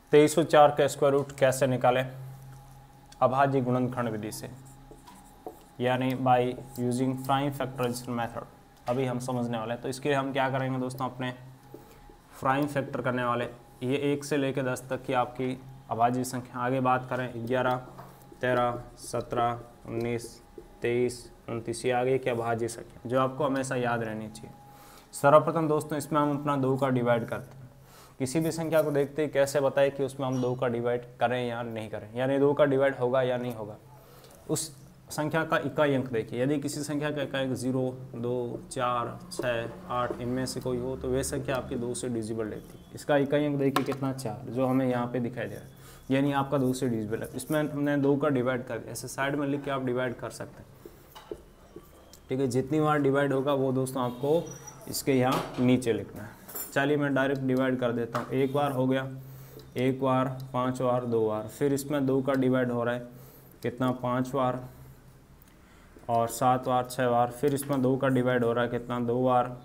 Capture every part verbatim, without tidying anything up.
तेईस सौ चार का स्क्वायर रूट कैसे निकालें? अभाज्य गुणनखंड विधि से, यानी by using prime factorization method. अभी हम समझने वाले हैं, तो इसके लिए हम क्या करेंगे दोस्तों, अपने प्राइम फैक्टर करने वाले। ये एक से लेकर दस तक की आपकी अभाज्य संख्या। आगे बात करें ग्यारह, तेरह, सत्रह, उन्नीस, तेईस, उनतीस, ये आगे की अभाज्य संख्या जो आपको हमेशा याद रहनी चाहिए। सर्वप्रथम दोस्तों इसमें हम अपना दो का डिवाइड करते हैं। किसी भी संख्या को देखते ही कैसे बताएं कि उसमें हम दो का डिवाइड करें या नहीं करें, यानी दो का डिवाइड होगा या नहीं होगा। उस संख्या का इकाई अंक देखिए, यदि किसी संख्या का इकाई अंक जीरो, दो, चार, छः, आठ इनमें से कोई हो तो वे संख्या आपकी दो से डिजिबल रहती है। इसका इकाई अंक देखिए कितना, चार, जो हमें यहाँ पे दिखाई दे रहा है, यानी आपका दो से डिजिबल है। इसमें हमने दो का डिवाइड कर दिया, ऐसे साइड में लिख के आप डिवाइड कर सकते हैं। ठीक है, जितनी बार डिवाइड होगा वो दोस्तों आपको इसके यहाँ नीचे लिखना है। चलिए मैं डायरेक्ट डिवाइड कर देता हूँ। एक बार हो गया, एक बार, पाँच बार, दो बार, फिर इसमें दो का डिवाइड हो रहा है कितना, पाँच बार, और सात बार, छः बार, फिर इसमें दो का डिवाइड हो रहा है कितना, दो बार,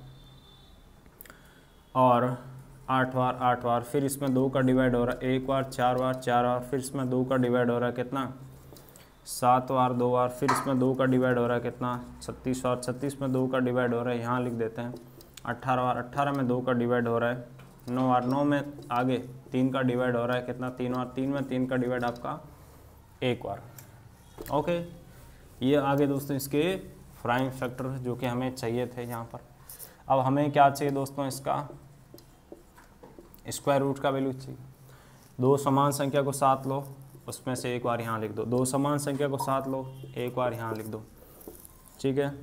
और आठ बार, आठ बार, फिर इसमें दो का डिवाइड हो रहा है एक बार, चार बार, चार बार, फिर इसमें दो का डिवाइड हो रहा है कितना, सात बार, दो बार, फिर इसमें दो का डिवाइड हो रहा है कितना, छत्तीस बार, छत्तीस में दो का डिवाइड हो रहा है, यहाँ लिख देते हैं अट्ठारह बार, अट्ठारह में दो का डिवाइड हो रहा है नौ बार, नौ में आगे तीन का डिवाइड हो रहा है कितना, तीन बार, तीन में तीन का डिवाइड आपका एक बार। ओके, ये आगे दोस्तों इसके प्राइम फैक्टर जो कि हमें चाहिए थे यहाँ पर। अब हमें क्या चाहिए दोस्तों, इसका स्क्वायर रूट का वैल्यू चाहिए। दो समान संख्या को साथ लो, उसमें से एक बार यहाँ लिख दो, दो समान संख्या को साथ लो, एक बार यहाँ लिख दो। ठीक है,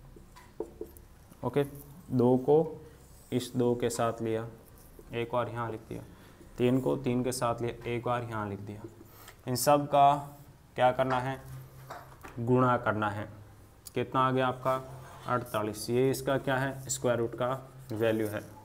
ओके, दो को इस दो के साथ लिया, एक बार यहाँ लिख दिया, तीन को तीन के साथ लिया, एक बार यहाँ लिख दिया। इन सब का क्या करना है, गुणा करना है। कितना आ गया आपका, अड़तालीस। ये इसका क्या है, स्क्वायर रूट का वैल्यू है।